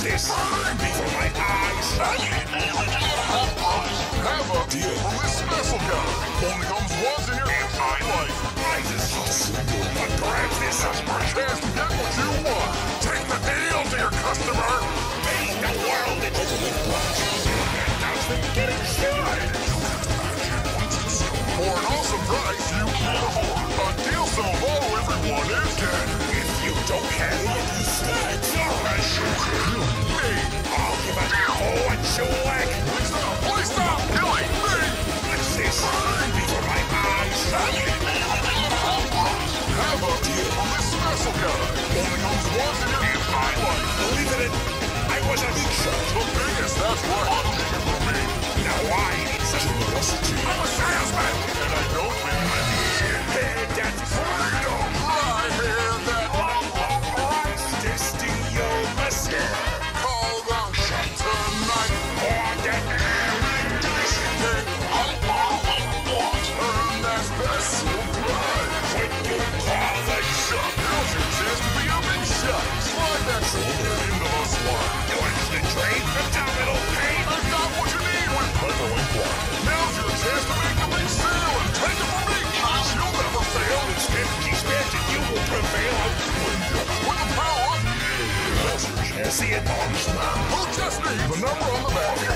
this before my eyes. Have a deal from this special guy. Only comes once in your entire life. I just but perhaps this is my Chance to get what you want. Take the deal to your customer. Make the world into the watch. And now's the getting started. For an awesome price, you can't afford. A deal so low, everyone is dead. If you don't have it, it's alright. Me. I'll give a forward swag. Please stop killing me. What's this before my eyes? Have a deal from this special guy. Only comes once in your entire life. Believe it, I was a big shot. The biggest, that's right. Take it from me. Now why need such generosity? I'm a salesman, and I don't mean That's freedom. I hear that. Testing your muscle. Call the shot tonight. On that Earn that special prize. when you call the shot. Now's your chance to be a big shot. Slide that shoulder into the slot. You want the drain abdominal pain? I got what you need with Hyperlink One. Now's your chance to make the big sale and take it from me. You'll never fail. It's 50 spent and you will prevail. With the power. Now's your chance. See it on the Who just needs the number on the back.